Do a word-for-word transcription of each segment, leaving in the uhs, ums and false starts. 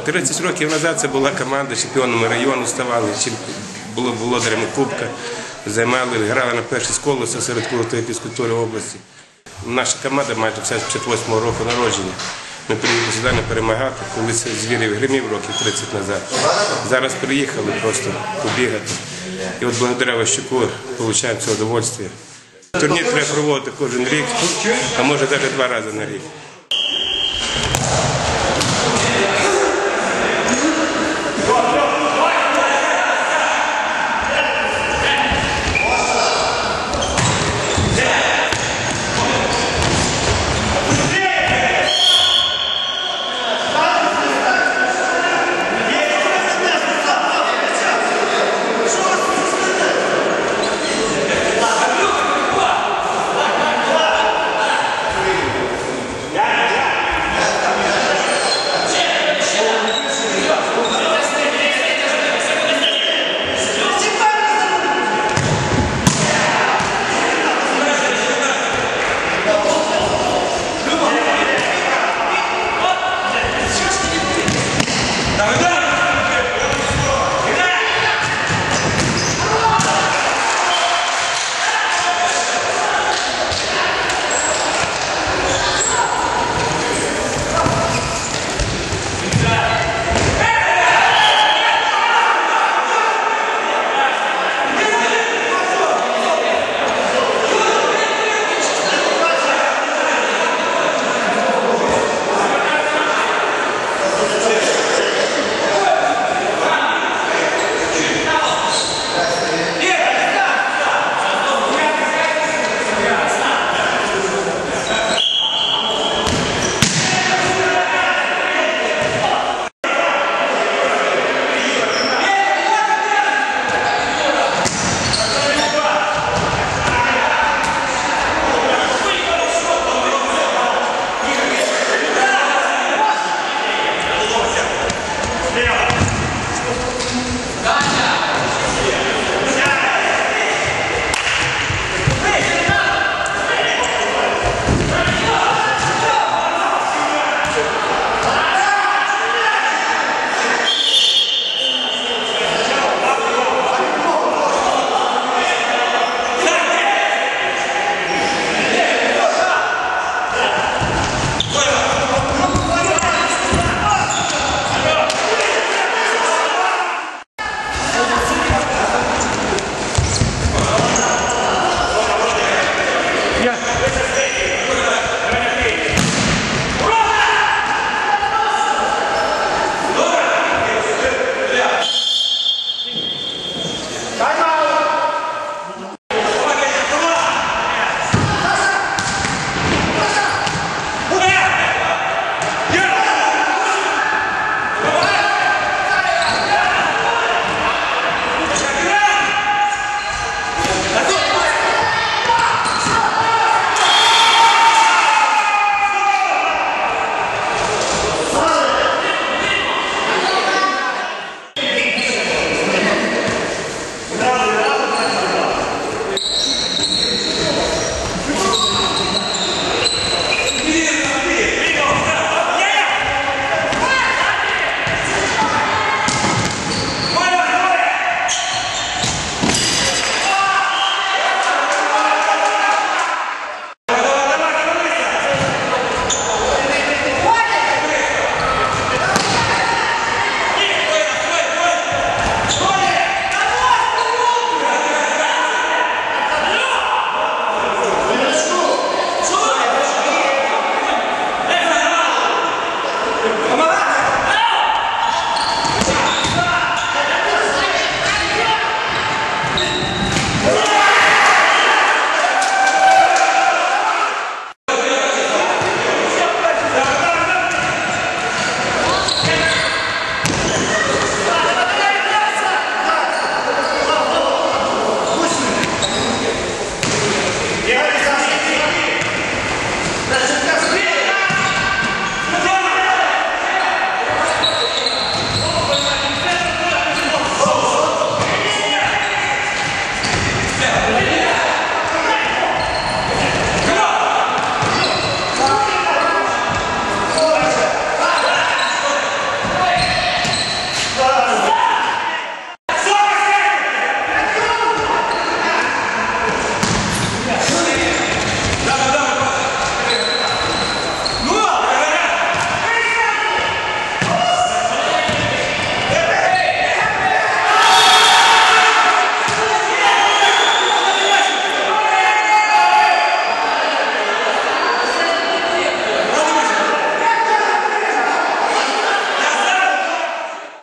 тридцять років назад це була команда, чемпіонами району ставали, були володарями кубка, займали, грали на першій колесі серед колективів фізкультури області. Наша команда майже вся з п'ятдесят восьмого року народження. Ми приїхали сюди не перемагати, коли звірів гримів років тридцять назад. Зараз приїхали просто побігати. І от благодаря Ващуку отримуємо це удовольствие. Турнір треба проводити кожен рік, а може навіть два рази на рік. Yeah.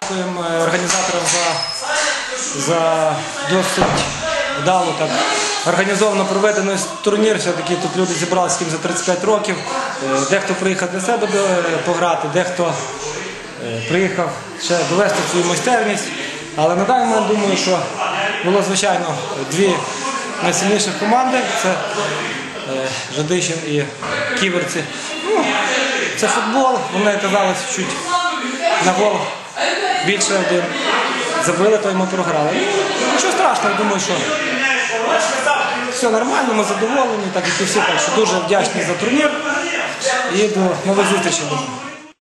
дякуємо організаторам за, за досить вдало так організовано проведений турнір. Все-таки тут люди зібралися за тридцять п'ять років. Дехто приїхав для себе пограти, дехто приїхав ще довести свою майстерність. Але на даний момент думаю, що було, звичайно, дві найсильніших команди. Це Жадишин і Ківерці. Ну, це футбол, вони оказалися чуть на гол більше один. Забили, то й ми програли. Нічого страшного, думаю, що все нормально, ми задоволені, так як і всі, так що дуже вдячні за турнір і до нових зустрічей.